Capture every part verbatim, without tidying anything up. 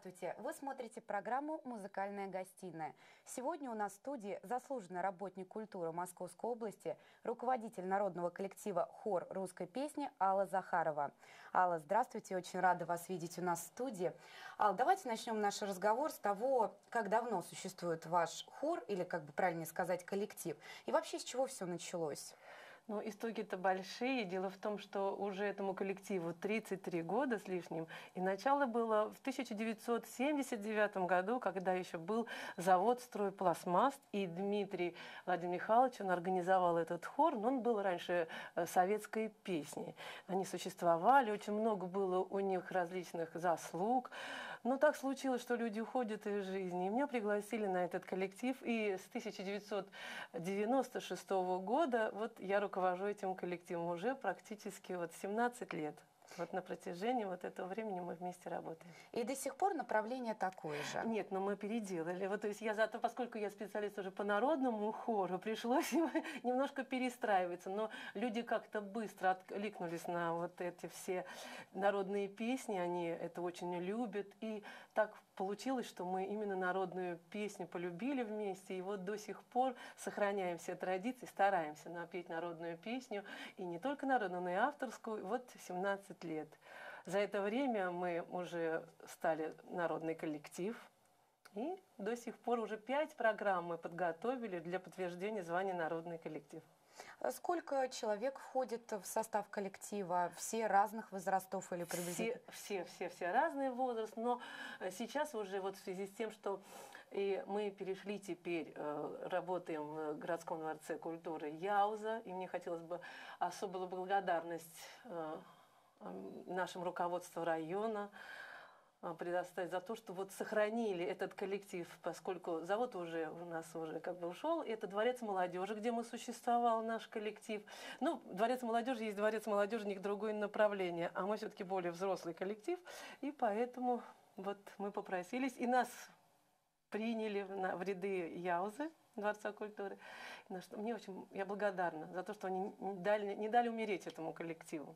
Здравствуйте! Вы смотрите программу «Музыкальная гостиная». Сегодня у нас в студии заслуженный работник культуры Московской области, руководитель народного коллектива «Хор русской песни» Алла Захарова. Алла, здравствуйте! Очень рада вас видеть у нас в студии. Алла, давайте начнем наш разговор с того, как давно существует ваш хор, или, как бы правильнее сказать, коллектив, и вообще с чего все началось? Ну, истоки-то большие. Дело в том, что уже этому коллективу тридцать три года с лишним. И начало было в тысяча девятьсот семьдесят девятом году, когда еще был завод «Стройпластмасс». И Дмитрий Владимир Михайлович, он организовал этот хор. Но он был раньше советской песней. Они существовали, очень много было у них различных заслуг. Но так случилось, что люди уходят из жизни. И меня пригласили на этот коллектив. И с тысяча девятьсот девяносто шестого года вот я руковожу этим коллективом уже практически вот семнадцать лет. Вот на протяжении вот этого времени мы вместе работаем. И до сих пор направление такое же? Нет, но мы переделали. Вот, то есть я зато, поскольку я специалист уже по народному хору, пришлось немножко перестраиваться. Но люди как-то быстро откликнулись на вот эти все народные песни, они это очень любят. И так получилось, что мы именно народную песню полюбили вместе. И вот до сих пор сохраняем все традиции, стараемся напеть народную песню. И не только народную, но и авторскую. Вот семнадцать лет. За это время мы уже стали народный коллектив, и до сих пор уже пять программ мы подготовили для подтверждения звания народный коллектив. Сколько человек входит в состав коллектива? Все разных возрастов или приблизительно? Все, все, все, все разный возраст, но сейчас уже вот в связи с тем, что и мы перешли теперь, э, работаем в городском дворце культуры Яуза, и мне хотелось бы особую благодарность э, нашему руководству района предоставить за то, что вот сохранили этот коллектив, поскольку завод уже у нас уже как бы ушел. Это дворец молодежи, где мы существовал, наш коллектив. Ну, дворец молодежи есть дворец молодежи, не другое направление, а мы все-таки более взрослый коллектив, и поэтому вот мы попросились, и нас приняли на, в ряды Яузы, Дворца культуры. На что, мне очень, я благодарна за то, что они не дали, не дали умереть этому коллективу.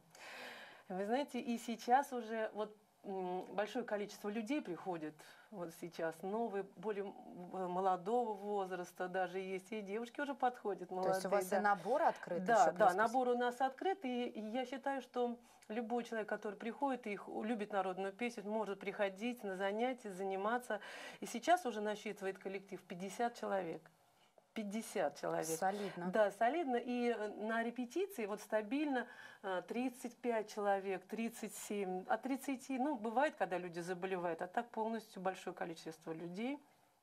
Вы знаете, и сейчас уже вот большое количество людей приходит вот сейчас, новые, более молодого возраста даже есть, и девушки уже подходят молодые. То есть у вас да. и набор открыт? Да, еще да, просто... набор у нас открыт, и я считаю, что любой человек, который приходит и любит народную песню, может приходить на занятия, заниматься. И сейчас уже насчитывает коллектив пятьдесят человек. пятьдесят человек. Солидно. Да, солидно. И на репетиции вот стабильно тридцать пять человек, тридцать семь, от тридцати, ну, бывает, когда люди заболевают, а так полностью большое количество людей.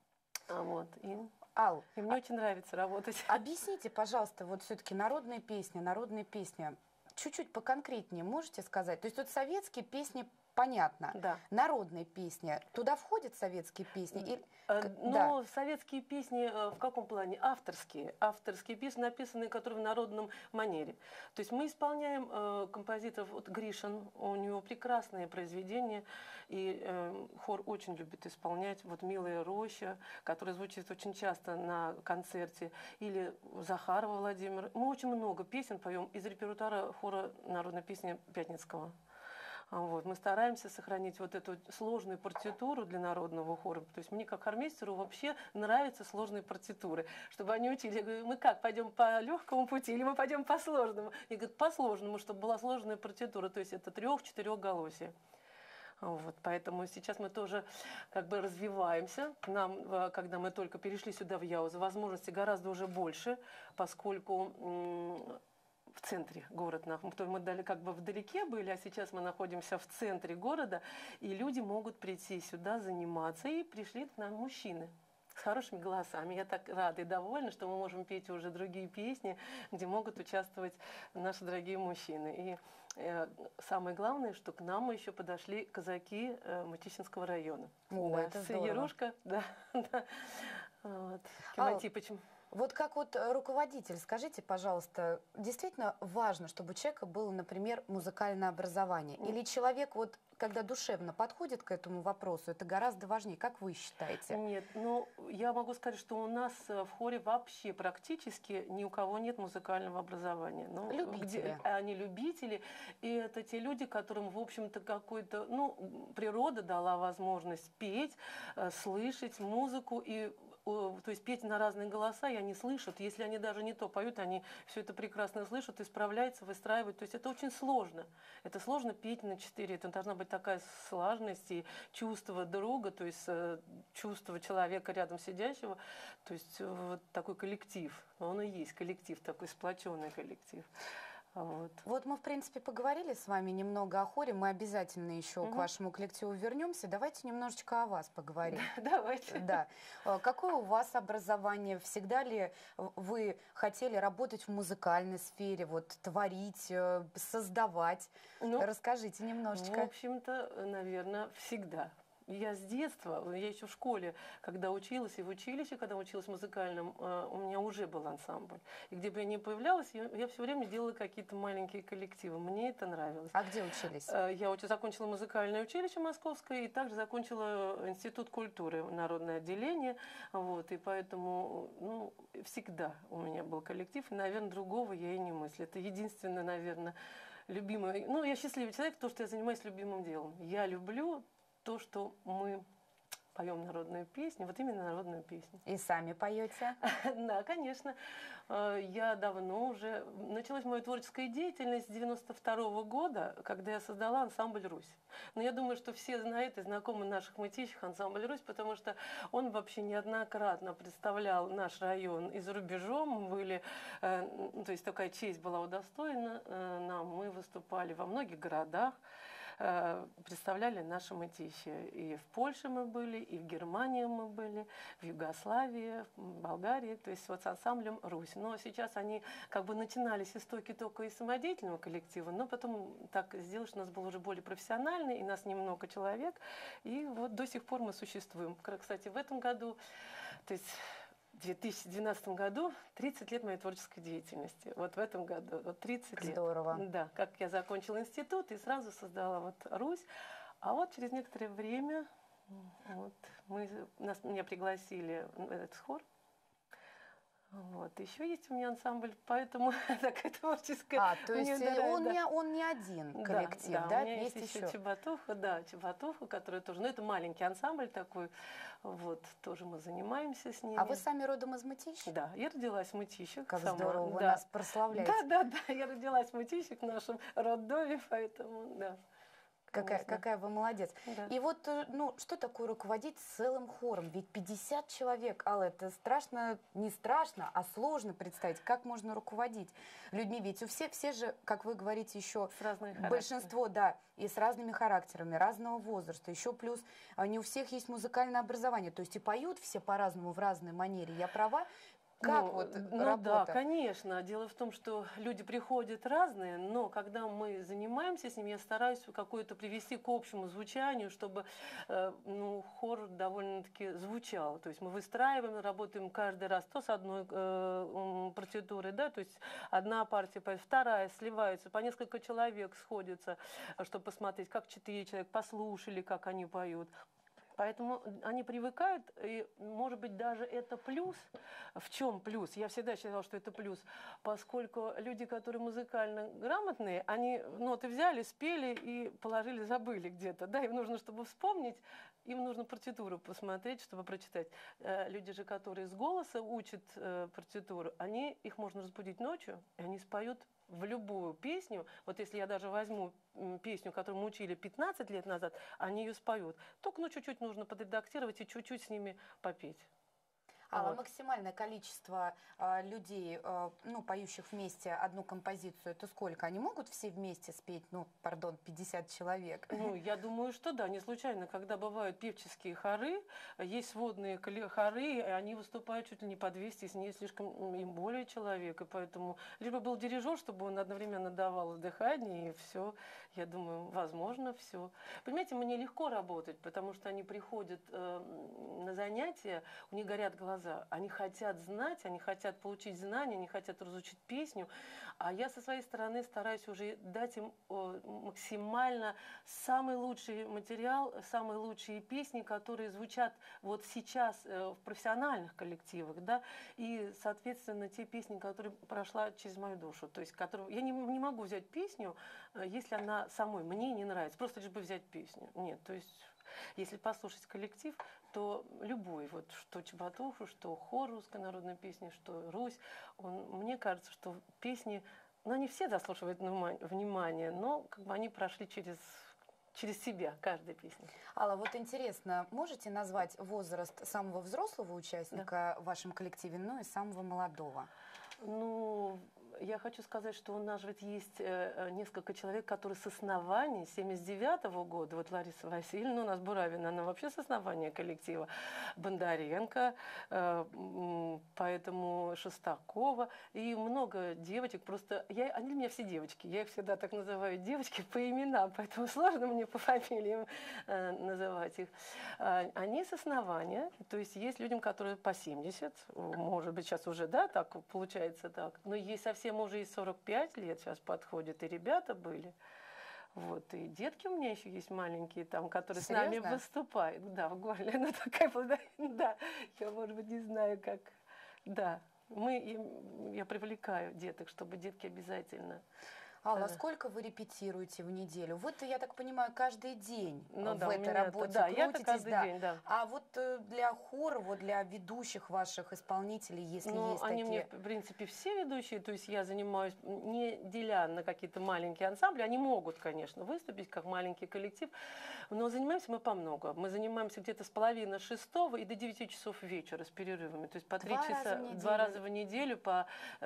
Вот. И, Ал, и мне а... очень нравится работать. Объясните, пожалуйста, вот все-таки народные песни, народные песни, чуть-чуть поконкретнее можете сказать? То есть вот советские песни, понятно. Да. Народные песни. Туда входят советские песни? Или... Но да. советские песни в каком плане? Авторские. Авторские песни, написанные, которые в народном манере. То есть мы исполняем э, композиторов, вот Гришин, у него прекрасные произведения, и э, хор очень любит исполнять. Вот «Милая роща», которая звучит очень часто на концерте, или Захарова Владимир. Мы очень много песен поем из репертуара хора народной песни Пятницкого. Вот. Мы стараемся сохранить вот эту сложную партитуру для народного хора. То есть мне, как хормейстеру, вообще нравятся сложные партитуры. Чтобы они учили. Я говорю, мы как, пойдем по легкому пути или мы пойдем по сложному? Я говорю, по сложному, чтобы была сложная партитура. То есть это трех-четырехголосие. Вот, поэтому сейчас мы тоже как бы развиваемся. Нам, когда мы только перешли сюда в Яузу, возможностей гораздо уже больше, поскольку в центре города. Мы дали как бы вдалеке были, а сейчас мы находимся в центре города, и люди могут прийти сюда заниматься, и пришли к нам мужчины с хорошими голосами. Я так рада и довольна, что мы можем петь уже другие песни, где могут участвовать наши дорогие мужчины. И э, самое главное, что к нам еще подошли казаки э, Мытищинского района. О, да, это с здорово. Ярушка, да, да. Вот, Кем Антипычем. Вот как вот э, руководитель, скажите, пожалуйста, действительно важно, чтобы у человека было, например, музыкальное образование? М. Или человек вот, когда душевно подходит к этому вопросу, это гораздо важнее, как вы считаете? Нет, ну, я могу сказать, что у нас э, в хоре вообще практически ни у кого нет музыкального образования. Ну, Любители. где они любители, и это те люди, которым, в общем-то, какой-то, ну, природа дала возможность петь, э, слышать музыку и о, то есть петь на разные голоса, и они слышат. Если они даже не то поют, они все это прекрасно слышат и справляются, выстраивают. То есть это очень сложно. Это сложно петь на четыре. Это должна быть такая сложность и чувство друга, то есть э, чувство человека рядом сидящего. То есть э, вот такой коллектив. Он и есть коллектив, такой сплоченный коллектив. Вот. Вот мы, в принципе, поговорили с вами немного о хоре. Мы обязательно еще Мгм. к вашему коллективу вернемся. Давайте немножечко о вас поговорим. Давайте. Да. Э, Какое у вас образование? Всегда ли вы хотели работать в музыкальной сфере, вот творить, э, создавать? Ну, Расскажите в немножечко. общем-то, наверное, всегда. Я с детства, я еще в школе, когда училась, и в училище, когда училась в музыкальном, э, у меня уже был ансамбль. И где бы я ни появлялась, я, я все время делала какие-то маленькие коллективы. Мне это нравилось. А где учились? Э, Я уч- закончила музыкальное училище московское и также закончила институт культуры, народное отделение. Вот, и поэтому ну, всегда у меня был коллектив, и, наверное, другого я и не мыслю. Это единственное, наверное, любимое. Ну, я счастливый человек, то, что я занимаюсь любимым делом. Я люблю то, что мы поем народную песню, вот именно народную песню. И сами поете? Да, конечно. Э, Я давно уже... Началась моя творческая деятельность с девяносто второго года, когда я создала ансамбль «Русь». Но я думаю, что все знают и знакомы наших мытищах ансамбль «Русь», потому что он вообще неоднократно представлял наш район и за рубежом. Мы были, э, ну, то есть такая честь была удостоена э, нам. Мы выступали во многих городах, э, представляли наши мытищи. И в Польше мы были, и в Германии мы были, в Югославии, в Болгарии, то есть вот с ансамблем «Русь». Но сейчас они как бы начинались истоки только из самодеятельного коллектива, но потом так сделалось, что у нас был уже более профессиональный, и нас немного человек, и вот до сих пор мы существуем. Кстати, в этом году, то есть в две тысячи двенадцатом году тридцать лет моей творческой деятельности. Вот в этом году, вот тридцать лет. Здорово. Да, как я закончила институт и сразу создала вот «Русь». А вот через некоторое время вот, мы, нас, меня пригласили в этот хор. Вот. Еще есть у меня ансамбль, поэтому такая творческая. А, то есть Мне э, нравится, он, да. не, он не один Да, коллектив, да, да? у меня есть, Есть еще еще. Чеботуха, да, Чеботуха, которая тоже, ну это маленький ансамбль такой, вот, тоже мы занимаемся с ними. А вы сами родом из Мытищ? Да, я родилась в Мытищах. Как сама, здорово, вы да. нас прославляете. Да, да, да, я родилась в Мытищах, в нашем роддоме, поэтому, да. Какая, конечно. какая вы молодец. Да. И вот, э, ну, что такое руководить целым хором? Ведь пятьдесят человек, Алла, это страшно, не страшно, а сложно представить, как можно руководить людьми. Ведь у всех, все же, как вы говорите, еще С разными характерами. большинство, да, и с разными характерами, разного возраста. Еще плюс а, не у всех есть музыкальное образование. То есть и поют все по-разному, в разной манере. Я права? Как Ну, вот ну работа? да, конечно. Дело в том, что люди приходят разные, но когда мы занимаемся с ними, я стараюсь какое-то привести к общему звучанию, чтобы э, ну, хор довольно-таки звучал. То есть мы выстраиваем, работаем каждый раз то с одной э, партитурой, да, то есть одна партия, вторая сливается, по несколько человек сходятся, чтобы посмотреть, как четыре человека послушали, как они поют. Поэтому они привыкают, и, может быть, даже это плюс. В чем плюс? Я всегда считала, что это плюс, поскольку люди, которые музыкально грамотные, они ноты взяли, спели и положили, забыли где-то. Да, им нужно, чтобы вспомнить, им нужно партитуру посмотреть, чтобы прочитать. Люди же, которые с голоса учат партитуру, они, их можно разбудить ночью, и они споют в любую песню. Вот если я даже возьму песню, которую мы учили пятнадцать лет назад, они ее споют. Только ну, чуть-чуть нужно подредактировать и чуть-чуть с ними попеть. А Вот. максимальное количество а, людей, а, ну, поющих вместе одну композицию, это сколько? Они могут все вместе спеть, ну, пардон, пятьдесят человек? Ну, я думаю, что да, не случайно, когда бывают певческие хоры, есть сводные хоры, и они выступают чуть ли не по двести, если не слишком им более человек, и поэтому либо был дирижер, чтобы он одновременно давал дыхание, и все, я думаю, возможно, все. Понимаете, мне легко работать, потому что они приходят э, на занятия, у них горят глаза, глаза. Они хотят знать, они хотят получить знания, они хотят разучить песню. А я со своей стороны стараюсь уже дать им максимально самый лучший материал, самые лучшие песни, которые звучат вот сейчас в профессиональных коллективах, да, и, соответственно, те песни, которые прошла через мою душу. То есть, которые... я не, не могу взять песню, если она самой мне не нравится, просто лишь бы взять песню. Нет, то есть, если послушать коллектив, то любой, вот что Чеботуху, что хор русской народной песни, что Русь, он, мне кажется, что песни, ну, они все заслуживают внимания, но как бы они прошли через, через себя, каждая песня. Алла, вот интересно, можете назвать возраст самого взрослого участника да. в вашем коллективе, ну и самого молодого? Ну, я хочу сказать, что у нас ведь есть э, несколько человек, которые с основания семьдесят девятого года, вот Лариса Васильевна у нас Буравина, она вообще с основания коллектива, Бондаренко, э, поэтому Шестакова и много девочек, просто, я, они для меня все девочки, я их всегда так называю девочки по именам, поэтому сложно мне по фамилиям э, называть их. Э, они с основания, то есть есть людям, которые по семьдесят, может быть сейчас уже, да, так получается так, но есть совсем уже и сорок пять лет сейчас подходят, и ребята были. Вот, и детки у меня еще есть маленькие там, которые Серьезно? с нами выступают. Да, в горле. Она такая, да, я, может быть, не знаю, как. Да, мы, я привлекаю деток, чтобы детки обязательно... Алла, сколько вы репетируете в неделю? Вы-то, я так понимаю, каждый день ну, в да, этой работе да, крутитесь, каждый да. День, да. А вот для хора, вот для ведущих ваших исполнителей, если ну, есть они такие... мне, в принципе, все ведущие, то есть я занимаюсь, не деля на какие-то маленькие ансамбли, они могут, конечно, выступить как маленький коллектив, но занимаемся мы по много. Мы занимаемся где-то с половины шестого и до девяти часов вечера с перерывами, то есть по три часа, два раза в неделю, по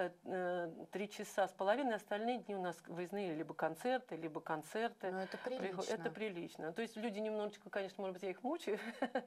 э, три часа с половиной, остальные дни у нас выездные либо концерты, либо концерты. Ну, это прилично. Это прилично. То есть люди немножечко, конечно, может быть, я их мучаю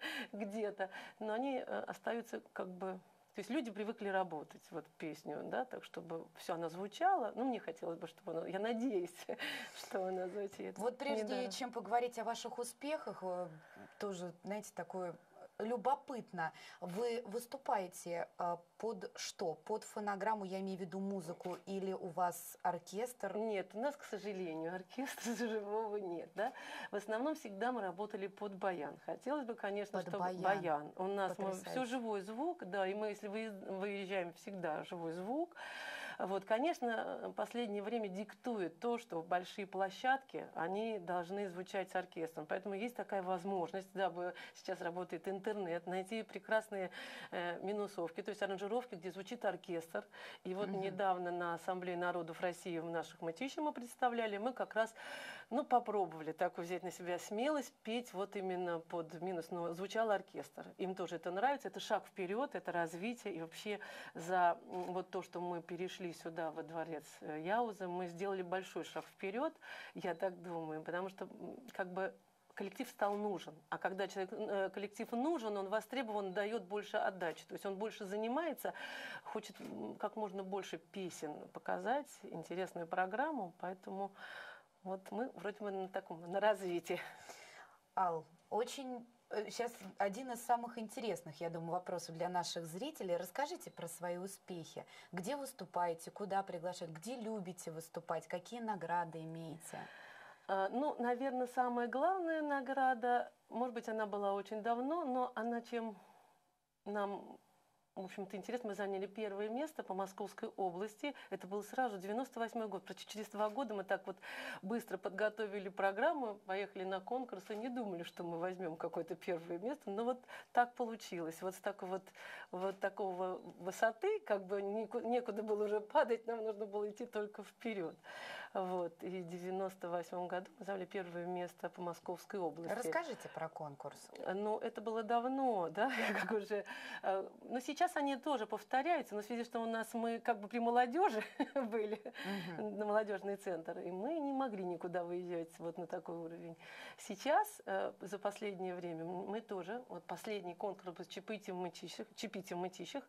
где-то, но они остаются как бы... То есть люди привыкли работать, вот песню, да, так, чтобы все она звучала. Ну, мне хотелось бы, чтобы она... Я надеюсь, что она звучит. Вот прежде чем поговорить о ваших успехах, тоже, знаете, такое... любопытно. Вы выступаете под что? Под фонограмму, я имею в виду музыку, или у вас оркестр? Нет, у нас, к сожалению, оркестра живого нет. Да? В основном всегда мы работали под баян. Хотелось бы, конечно, под чтобы баян. баян. У нас мы, все живой звук, да, и мы, если выезжаем, всегда живой звук. Вот, конечно, последнее время диктует то, что большие площадки, они должны звучать с оркестром. Поэтому есть такая возможность, дабы сейчас работает интернет, найти прекрасные э, минусовки, то есть аранжировки, где звучит оркестр. И вот mm-hmm. недавно на Ассамблее народов России в наших мытищах мы представляли, мы как раз ну, попробовали так взять на себя смелость петь вот именно под минус, но звучал оркестр. Им тоже это нравится, это шаг вперед, это развитие. И вообще за вот то, что мы перешли сюда, во дворец Яуза, мы сделали большой шаг вперед, я так думаю, потому что как бы коллектив стал нужен. А когда человек, коллектив нужен, он востребован, дает больше отдачи. То есть он больше занимается, хочет как можно больше песен показать, интересную программу, поэтому вот мы вроде бы на таком, на развитии. Ал, очень... Сейчас один из самых интересных, я думаю, вопросов для наших зрителей. Расскажите про свои успехи. Где выступаете, куда приглашают, где любите выступать, какие награды имеете? А, ну, наверное, самая главная награда, может быть, она была очень давно, но она чем нам... В общем-то, интересно, мы заняли первое место по Московской области. Это был сразу девяносто восьмой год. Через два года мы так вот быстро подготовили программу, поехали на конкурс и не думали, что мы возьмем какое-то первое место. Но вот так получилось. Вот с такой вот, вот такого высоты, как бы некуда было уже падать, нам нужно было идти только вперед. Вот. И в девяносто восьмом году мы заняли первое место по Московской области. Расскажите про конкурс. Ну, это было давно, да, как уже... Но сейчас они тоже повторяются, но в связи с тем, что у нас мы как бы при молодежи были, uh-huh. на молодежный центр, и мы не могли никуда выезжать вот на такой уровень. Сейчас, за последнее время, мы тоже, вот последний конкурс был «Чипите в мытищах», «Чипите в мытищах»,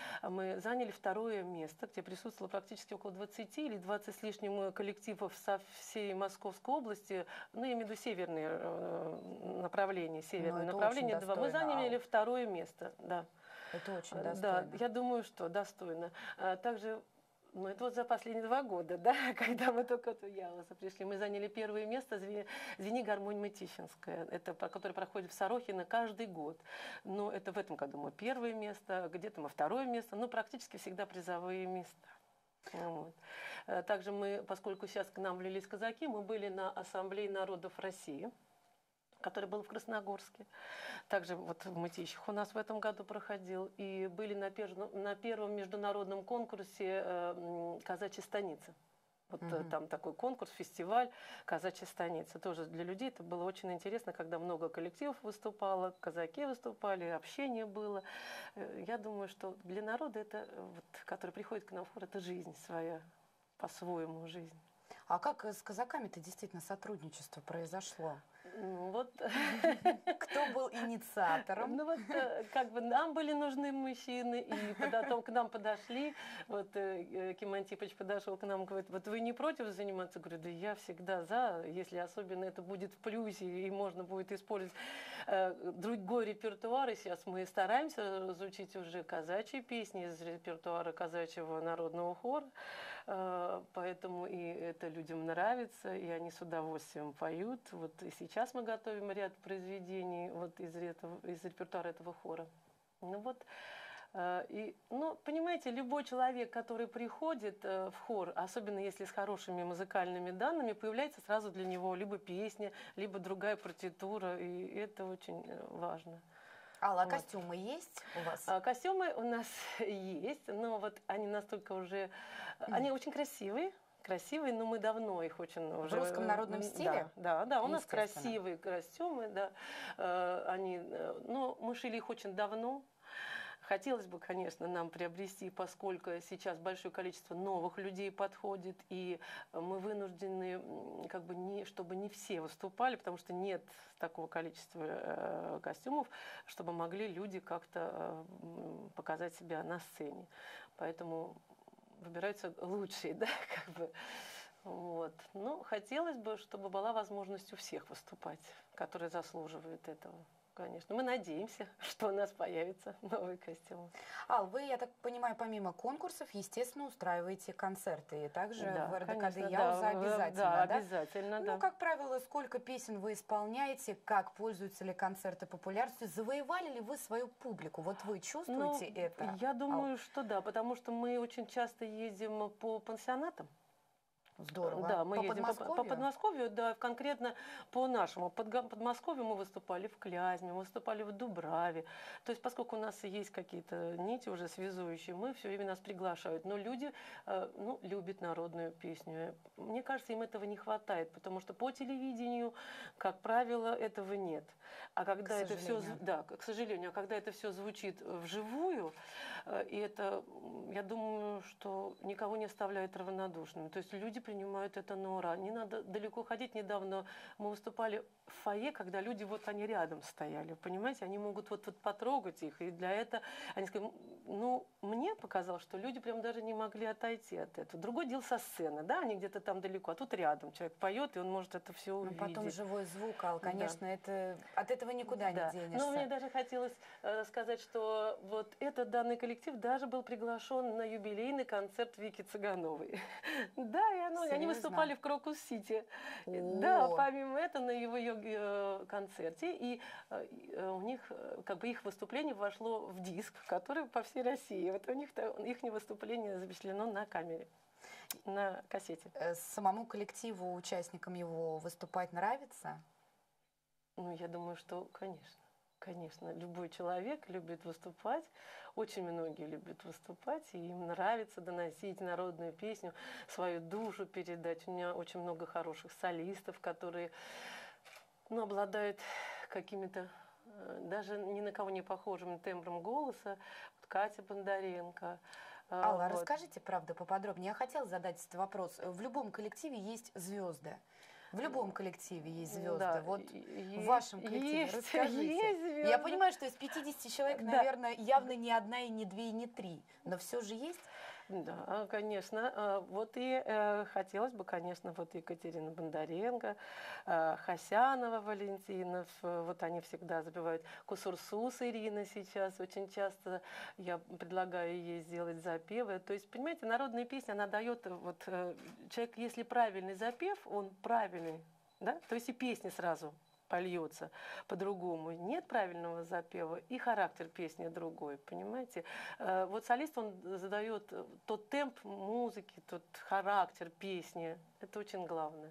мы заняли второе место, где присутствовало практически около двадцати или двадцати с лишним коллективов со всей Московской области, ну, я имею в виду северные направления, северные направления, два. Мы заняли второе место, да. Это очень Э, достойно. Да, я думаю, что достойно. А Также ну, это вот за последние два года, да, когда мы только в Ялоса пришли. Мы заняли первое место «Звени, «Звени гармонь Мытищинская», это, по- которое проходит в Сорохино каждый год. Но это в этом году мы первое место, где-то мы второе место, но практически всегда призовые места. Вот. Э, Также мы, поскольку сейчас к нам влились казаки, мы были на Ассамблее народов России, который был в Красногорске. Также вот в Мытищах у нас в этом году проходил. И были на, пер- на первом международном конкурсе э, м, «Казачья станица». Вот э, Мгм. там такой конкурс, фестиваль «Казачья станица». Тоже для людей это было очень интересно, когда много коллективов выступало, казаки выступали, общение было. Э, Я думаю, что для народа это, э, вот, который приходит к нам в хор, это жизнь своя, по-своему жизнь. А как э, с казаками-то действительно сотрудничество произошло? Ну вот, Кто был инициатором? ну вот, э, как бы нам были нужны мужчины, и потом к нам подошли, вот э, э, Ким Антипович подошел к нам, говорит, вот вы не против заниматься? Говорю, да я всегда за, если особенно это будет в плюсе, и можно будет использовать э, другой репертуар, и сейчас мы стараемся разучить уже казачьи песни из репертуара казачьего народного хора, э, поэтому и это людям нравится, и они с удовольствием поют. Вот и сейчас мы готовим ряд произведений вот из, этого, из репертуара этого хора. Ну вот, э, и, ну, понимаете, любой человек, который приходит э, в хор, особенно если с хорошими музыкальными данными, появляется сразу для него либо песня, либо другая партитура, и это очень э, важно. Алла, а Вот. костюмы есть у вас? А, Костюмы у нас есть, но вот они настолько уже, они очень красивые, красивые, но мы давно их очень уже... русском народном м, стиле? Да, да, да, у нас Естественно. красивые костюмы, да, Э, они, э, но мы шили их очень давно. Хотелось бы, конечно, нам приобрести, поскольку сейчас большое количество новых людей подходит, и мы вынуждены, м, как бы не, чтобы не все выступали, потому что нет такого количества э, костюмов, чтобы могли люди как-то э, м, показать себя на сцене. Поэтому выбираются лучшие, да, как бы. Вот. Ну, хотелось бы, чтобы была возможность у всех выступать, которые заслуживают этого. Конечно. Мы надеемся, что у нас появится новый костюм. Ал, вы, я так понимаю, помимо конкурсов, естественно, устраиваете концерты. И также Да, в РДКД конечно, Яуза да, обязательно, да, да? обязательно, Ну, да. как правило, сколько песен вы исполняете, как пользуются ли концерты популярностью, завоевали ли вы свою публику? Вот вы чувствуете Ну, это? я Ал? думаю, что да, потому что мы очень часто ездим по пансионатам. Здорово. Да, мы По ездим по, по Подмосковью? Подмосковью, да, конкретно по нашему Подга- Подмосковью мы выступали в Клязьме, мы выступали в Дубраве. То есть, поскольку у нас есть какие-то нити уже связующие, мы все время нас приглашают. Но люди, э, ну, любят народную песню. Мне кажется, им этого не хватает, потому что по телевидению, как правило, этого нет. А когда это все, сожалению. да, к сожалению, а когда это все звучит вживую, э, и это, м, я думаю, что никого не оставляет равнодушным. То есть люди принимают это на ура. Не надо далеко ходить. Недавно мы выступали в фойе, когда люди, вот они рядом стояли, понимаете, они могут вот, вот потрогать их, и для этого они сказали, ну, мне показалось, что люди прям даже не могли отойти от этого. Другое дело со сцены, да, они где-то там далеко, а тут рядом человек поет, и он может это все Ну, увидеть. потом живой звук, Ал, Да. конечно, это, от этого никуда Да. не денешься. Но мне даже хотелось э, сказать, что вот этот данный коллектив даже был приглашен на юбилейный концерт Вики Цыгановой. Да, и оно, они Серьезно? выступали в Крокус-Сити. О. Да, помимо этого, на его йоги- концерте. И э, э, у них, э, как бы их выступление вошло в диск, который по всей России. Вот у них их выступление запечатлено на камере, на кассете. Э, Самому коллективу, участникам его выступать нравится? Ну, я думаю, что, конечно. Конечно, любой человек любит выступать, очень многие любят выступать, и им нравится доносить народную песню, свою душу передать. У меня очень много хороших солистов, которые, ну, обладают какими-то э, даже ни на кого не похожим тембром голоса. Вот Катя Бондаренко. э, Алла, вот. расскажите, правда, поподробнее. Я хотела задать этот вопрос. В любом коллективе есть звезды. В любом коллективе есть звезды. Да, Вот есть, в вашем коллективе есть, расскажите. есть звезды. Я понимаю, что из пятидесяти человек, Да. наверное, явно не одна, и не две, и не три. Но все же есть. Да, конечно. А, Вот и э, хотелось бы, конечно, вот Екатерина Бондаренко, э, Хасянова Валентина, ф- вот они всегда забивают. Кусурсус Ирина сейчас очень часто, я предлагаю ей сделать запевы. То есть, понимаете, народная песня, она дает, э, вот э, человек, если правильный запев, он правильный, да, то есть и песня сразу польется по-другому. Нет правильного запева, и характер песни другой, понимаете? Э, Вот солист, он задает э, тот темп музыки, тот характер песни. Это очень главное.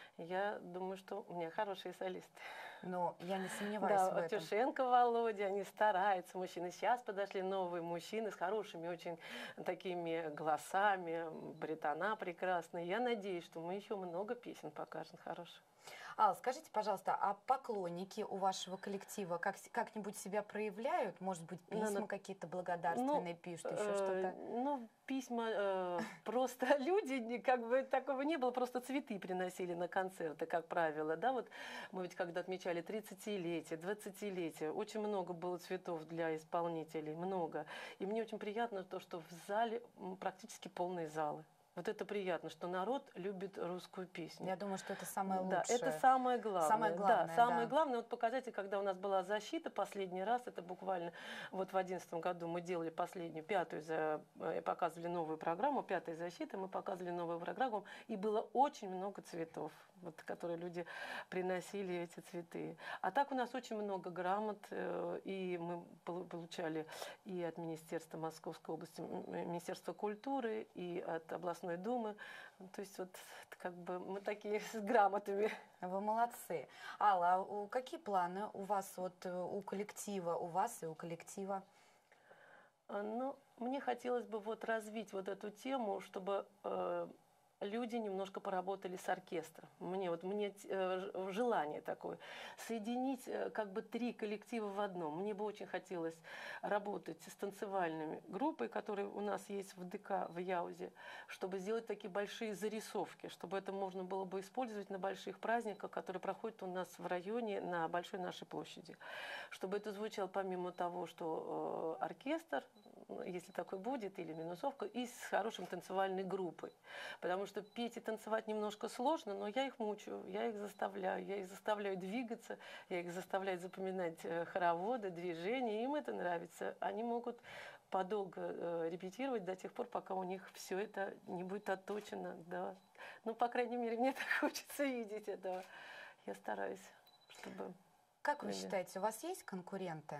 Я думаю, что у меня хорошие солисты. Но я не сомневаюсь в Да, этом. Тюшенко Володя, они стараются, мужчины. Сейчас подошли новые мужчины с хорошими очень такими голосами, баритона прекрасные. Я надеюсь, что мы еще много песен покажем хороших. Алла, скажите, пожалуйста, а поклонники у вашего коллектива как, как-нибудь себя проявляют? Может быть, Ну, письма ну, какие-то Ну, благодарственные пишут, еще э, что-то? ну, письма, э, просто люди, не- как бы такого не было, просто цветы приносили на концерты, как правило, да, вот мы ведь когда отмечали тридцатилетие, двадцатилетие, очень много было цветов для исполнителей, много, и мне очень приятно то, что в зале м, практически полные залы. Вот это приятно, что народ любит русскую песню. Я думаю, что это самое Да, это лучшее. самое главное. Самое Да, главное, самое да. главное, вот показатель, когда у нас была защита последний раз, это буквально вот в одиннадцатом году мы делали последнюю, пятую, за, э, показывали новую программу, пятая защита, мы показывали новую программу, и было очень много цветов, вот, которые люди приносили эти цветы. А так у нас очень много грамот, э, и мы пол- получали и от Министерства Московской области, м, Министерства культуры, и от областной думы. То есть вот как бы мы такие с грамотами. Вы молодцы. Алла, а у- какие планы у вас, вот, э, у коллектива, у вас и у коллектива? А, Ну, мне хотелось бы вот развить вот эту тему, чтобы э, люди немножко поработали с оркестром. Мне вот мне т- э, ж- желание такое соединить э, как бы три коллектива в одном. Мне бы очень хотелось работать с танцевальными группой, которые у нас есть в ДК в Яузе, чтобы сделать такие большие зарисовки, чтобы это можно было бы использовать на больших праздниках, которые проходят у нас в районе на большой нашей площади. Чтобы это звучало помимо того, что э, оркестр, ну, если такой будет, или минусовка, и с хорошей танцевальной группой. Потому что петь и танцевать немножко сложно, но я их мучаю, я их заставляю, я их заставляю двигаться, я их заставляю запоминать э, хороводы, движения, им это нравится. Они могут подолго э, репетировать до тех пор, пока у них все это не будет отточено. Да. Ну, по крайней мере, мне так хочется видеть этого. Я стараюсь, чтобы... Как вы люди- считаете, у вас есть конкуренты?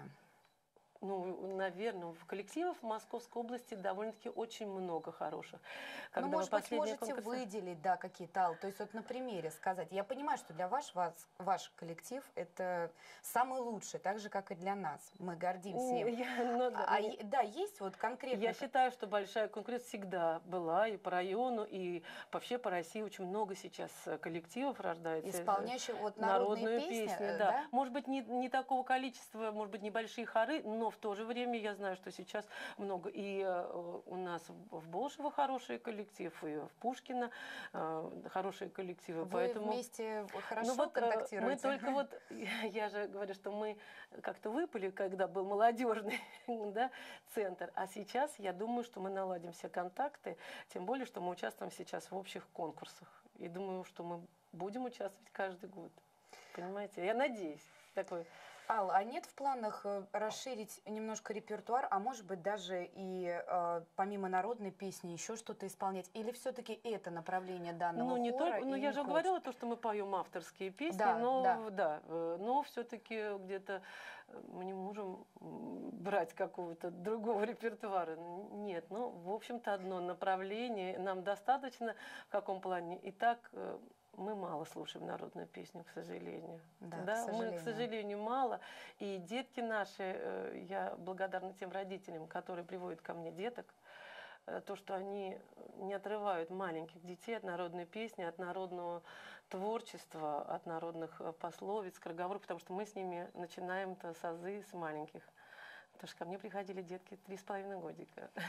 Ну, наверное, в коллективов в Московской области довольно-таки очень много хороших. Ну, Когда мы может быть, последние можете конкурсы... выделить, да, какие-то, Алла, то есть вот на примере сказать. Я понимаю, что для вас, вас ваш коллектив это самый лучший, так же, как и для нас. Мы гордимся им. Я, ну, да, А, мне- е- да, есть вот конкретно... я считаю, что большая конкуренция всегда была и по району, и вообще по России очень много сейчас э, коллективов рождается. э, исполняющие вот народные Народную песни, песню, э, да. да? Может быть, не, не такого количества, может быть, небольшие хоры, но в то же время я знаю, что сейчас много. И э, у нас в в Болшево хороший коллектив, и в Пушкино э, хорошие коллективы. Вы Поэтому... вместе Ну хорошо вот э, мы контактируете? только вот, я же говорю, что мы как-то выпали, когда был молодежный да, центр, а сейчас я думаю, что мы наладим все контакты, тем более, что мы участвуем сейчас в общих конкурсах. И думаю, что мы будем участвовать каждый год. Понимаете? Я надеюсь. Такой. Алла, а нет в планах э, расширить немножко репертуар, а может быть даже и э, помимо народной песни еще что-то исполнять? Или все-таки это направление данного Ну, не хора только, ну, и я не же хочет? говорила то, что мы поем авторские песни, Да, да. но, да, э, но все-таки где-то э, мы не можем м, брать какого-то другого репертуара. Нет, ну, в общем-то, одно направление. Нам достаточно в каком плане. И так э, мы мало слушаем народную песню, к сожалению. Да, к Мы, к сожалению. сожалению, мало. И детки наши, э, я благодарна тем родителям, которые приводят ко мне деток, э, то, что они не отрывают маленьких детей от народной песни, от народного творчества, от народных э, пословиц, скороговорок, потому что мы с ними начинаем-то с азы с маленьких. Потому что ко мне приходили детки три с половиной годика.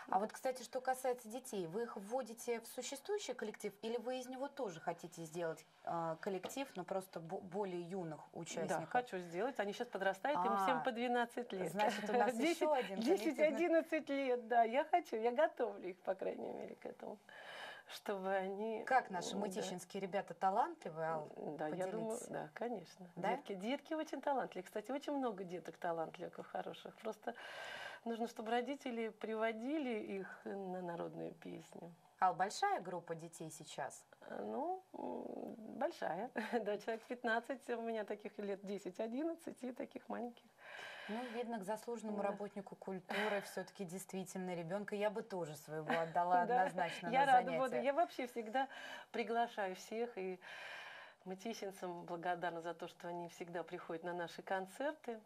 А вот, кстати, что касается детей, вы их вводите в существующий коллектив или вы из него тоже хотите сделать э, коллектив, но просто бо- более юных участников? Да, хочу сделать. Они сейчас подрастают, им А, всем по двенадцать лет. Значит, у нас еще один коллектив. десять-одиннадцать лет, да. Я хочу, я готовлю их, по крайней мере, к этому. Чтобы они... Как наши да. мытищинские ребята талантливые, Ал? Да, я думаю, да, конечно. Да? Детки, детки очень талантливые. Кстати, очень много деток талантливых, хороших. Просто нужно, чтобы родители приводили их на народную песню. Ал, большая группа детей сейчас? Ну, большая. Да, человек пятнадцать, у меня таких лет десять-одиннадцать и таких маленьких. Ну, видно, к заслуженному Да. работнику культуры все-таки действительно ребенка я бы тоже своего отдала Да, однозначно я на рада занятия. буду. Я вообще всегда приглашаю всех, и мытищинцам благодарна за то, что они всегда приходят на наши концерты,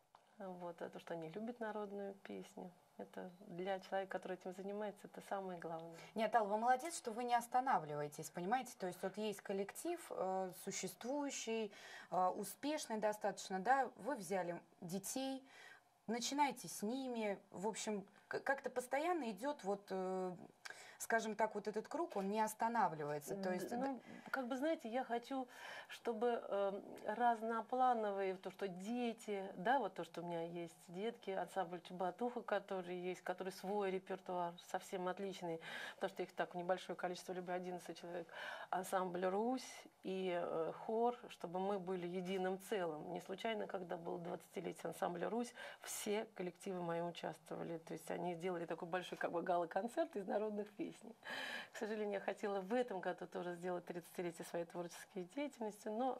вот, за то, что они любят народную песню. Это для человека, который этим занимается, это самое главное. Нет, Ал, вы молодец, что вы не останавливаетесь, понимаете? То есть вот есть коллектив, э, существующий, э, успешный достаточно, да, вы взяли детей, начинаете с ними, в общем, к- как-то постоянно идет вот, э, скажем так, вот этот круг, он не останавливается. То есть, Д- ну, как бы, знаете, я хочу, чтобы э, разноплановые, то, что дети, да, вот то, что у меня есть детки, ансамбль Чебатуха, который есть, который свой репертуар, совсем отличный, потому что их так небольшое количество, либо одиннадцать человек, ансамбль Русь и э, хор, чтобы мы были единым целым. Не случайно, когда было двадцатилетие ансамбля Русь, все коллективы мои участвовали, то есть они сделали такой большой как бы гала-концерт из народных песен. К сожалению, я хотела в этом году тоже сделать тридцатилетие своей творческой деятельности, но,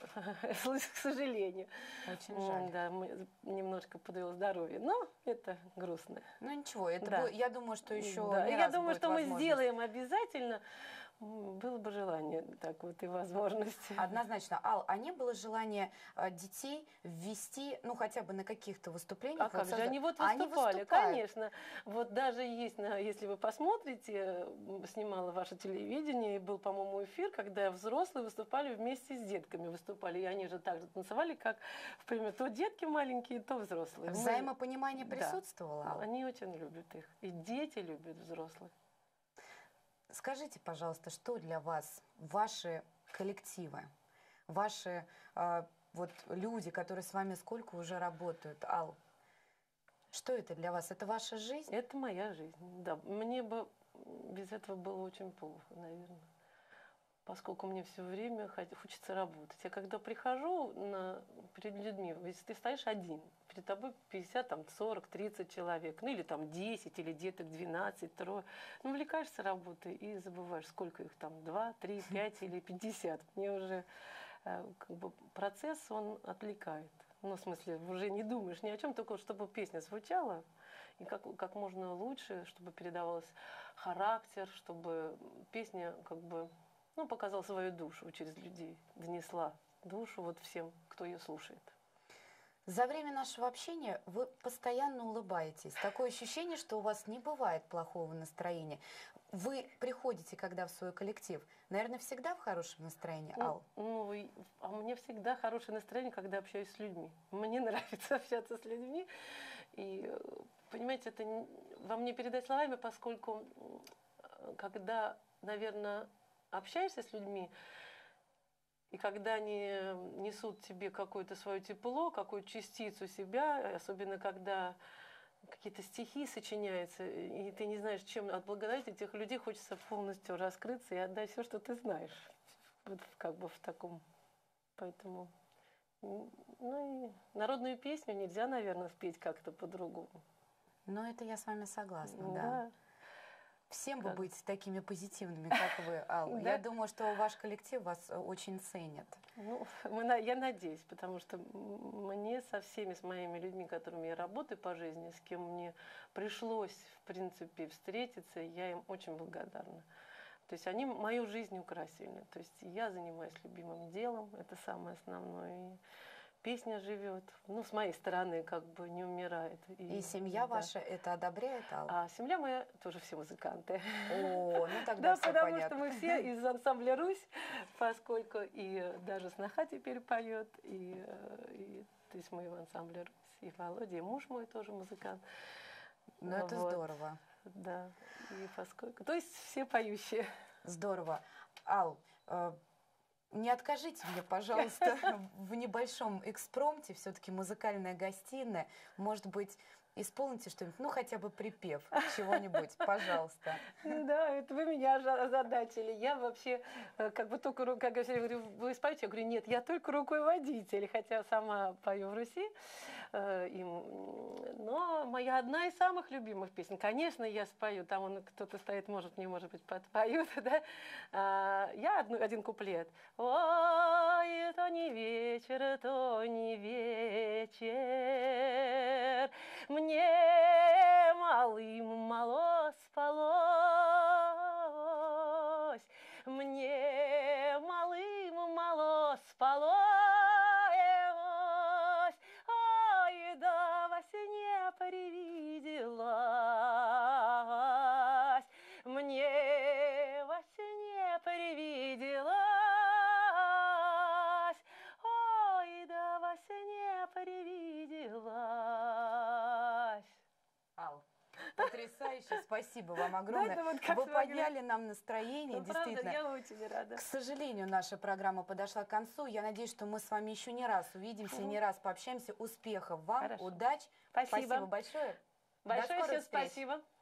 к сожалению, очень жаль. да, мы немножко подвело здоровье, но это грустно. Ну ничего, это Да. будет, я думаю, что еще Да. не Я раз думаю, будет что мы возможность. сделаем обязательно. М, Было бы желание, так вот, и возможности. Однозначно. Ал, а не было желания э, детей ввести, ну, хотя бы на каких-то выступлениях? А как же, созда- они вот Они выступали, выступают. конечно. Вот даже есть, на- если вы посмотрите, м, снимала ваше телевидение, и был, по-моему, эфир, когда взрослые выступали вместе с детками, выступали, и они же так же танцевали, как, например, то детки маленькие, то взрослые. Мы- Взаимопонимание Да. присутствовало, Ал? Они очень любят их, и дети любят взрослых. Скажите, пожалуйста, что для вас ваши коллективы, ваши э, вот люди, которые с вами сколько уже работают, Ал? Что это для вас? Это ваша жизнь? Это моя жизнь, да. Мне бы без этого было очень плохо, наверное. Поскольку мне все время хот- хочется работать. Я когда прихожу на, перед людьми, если ты стоишь один, перед тобой пятьдесят, там, сорок, тридцать человек, ну или там десять, или деток двенадцать, трое, ну увлекаешься работой и забываешь, сколько их там, два, три, пять или пятьдесят. Мне уже э, как бы процесс, он отвлекает. Ну, в смысле, уже не думаешь ни о чем, только чтобы песня звучала, и как, как можно лучше, чтобы передавался характер, чтобы песня как бы, ну, показала свою душу через людей, донесла душу вот всем, кто ее слушает. За время нашего общения вы постоянно улыбаетесь. Такое ощущение, что у вас не бывает плохого настроения. Вы приходите, когда в свой коллектив, наверное, всегда в хорошем настроении, Ну, Ал? ну, и- а мне всегда хорошее настроение, когда общаюсь с людьми. Мне нравится общаться с людьми. И, э, понимаете, это не- вам не передать словами, поскольку м, когда, наверное, общаешься с людьми, и когда они несут тебе какое-то свое тепло, какую-то частицу себя, особенно когда какие-то стихи сочиняются, и ты не знаешь, чем отблагодарить этих людей, хочется полностью раскрыться и отдать все, что ты знаешь. Вот как бы в таком. Поэтому, м, ну и народную песню нельзя, наверное, спеть как-то по-другому. Ну, это я с вами согласна, да. Да. Всем бы Как? быть такими позитивными, как вы, Ал. Да. Я думаю, что ваш коллектив вас э, очень ценит. Ну, мы на- я надеюсь, потому что м, мне со всеми, с моими людьми, которыми я работаю по жизни, с кем мне пришлось, в принципе, встретиться, я им очень благодарна. То есть они мою жизнь украсили. То есть я занимаюсь любимым делом, это самое основное. И песня живет, ну, с моей стороны, как бы не умирает. И семья да. ваша это одобряет, Ал? А семья моя тоже все музыканты. О, ну тогда Да, все потому понятно. что мы все из ансамбля Русь, поскольку и даже сноха теперь поет, и, э, и то есть мы в ансамбле Русь, и Володя, и муж мой тоже музыкант. Ну, это Вот. здорово. да, и поскольку... То есть все поющие. Здорово. Ал, э, не откажите мне, пожалуйста, в небольшом экспромте, все-таки музыкальная гостиная. Может быть, исполните что-нибудь, ну хотя бы припев чего-нибудь, пожалуйста. Да, это вы меня озадачили. Я вообще как бы только, как я говорю, вы споете? Я говорю, нет, я только руководитель, хотя сама пою в Руси. Но моя одна из самых любимых песен, конечно, я спою, там он кто-то стоит, может, не может быть, подпоют, да? Я одну, один куплет. Ой, то не вечер, то не вечер, мне малым мало спалось, мне малым мало спалось, ой, да во сне привиделась, мне во сне привиделась, ой, да во сне привиделась. Ал, потрясающе, спасибо вам огромное. Да, вот как Вы смогли. подняли нам настроение, Ну, действительно. правда, я очень рада. К сожалению, наша программа подошла к концу. Я надеюсь, что мы с вами еще не раз увидимся, угу. не раз пообщаемся. Успехов вам, Хорошо. удач. Спасибо. Спасибо большое. Большое всем спасибо.